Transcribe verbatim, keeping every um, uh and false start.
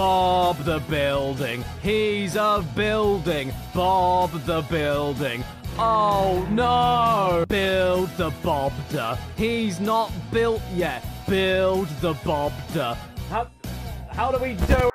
Bob the building. He's a building. Bob the building. Oh no! Build the Bobder. He's not built yet. Build the Bobder. How, how do we do